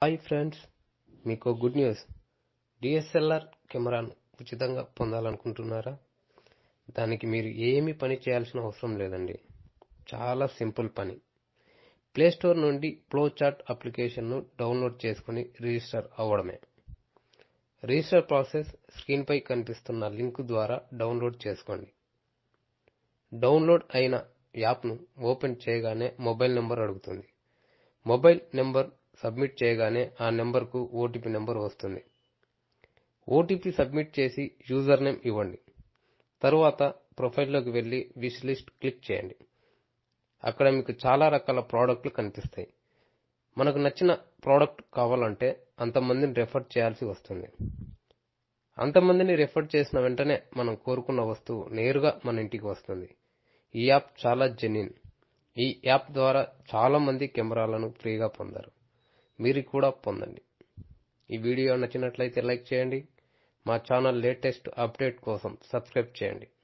Hi friends, మీకు good news. DSLR కెమెరాను ఉచితంగా పొందాలనుకుంటున్నారా? దానికి మీరు ఏమీ పని చేయాల్సిన అవసరం లేదండి. చాలా సింపుల్ పని. ప్లే స్టోర్ నుండి ఫ్లోచార్ట్ అప్లికేషన్ను డౌన్లోడ్ చేసుకుని రిజిస్టర్ అవ్వడమే. రిజిస్టర్ ప్రాసెస్ స్క్రీన్పై కనిపిస్తున్న లింక్ ద్వారా డౌన్లోడ్ చేసుకోండి. డౌన్లోడ్ అయిన యాప్ను ఓపెన్ చేయగానే మొబైల్ నెంబర్ అడుగుతుంది. మొబైల్ నెంబర్ సబ్మిట్ చేయగానే ఆ నెంబర్కు ఓటీపీ నెంబర్ వస్తుంది. ఓటీపీ సబ్మిట్ చేసి యూజర్ నేమ్ ఇవ్వండి. తరువాత ప్రొఫైల్లోకి వెళ్లి విష్ లిస్ట్ క్లిక్ చేయండి. అక్కడ మీకు చాలా రకాల ప్రోడక్ట్లు కనిపిస్తాయి. మనకు నచ్చిన ప్రోడక్ట్ కావాలంటే అంతమందిని రెఫర్ చేయాల్సి వస్తుంది. అంతమందిని రెఫర్ చేసిన వెంటనే మనం కోరుకున్న వస్తువు నేరుగా మన ఇంటికి వస్తుంది. ఈ యాప్ చాలా జెన్యూన్. ఈ యాప్ ద్వారా చాలా మంది కెమెరాలను ఫ్రీగా పొందారు. మీరు కూడా పొందండి. ఈ వీడియో నచ్చినట్లయితే లైక్ చేయండి. మా ఛానల్ లేటెస్ట్ అప్డేట్ కోసం సబ్స్క్రైబ్ చేయండి.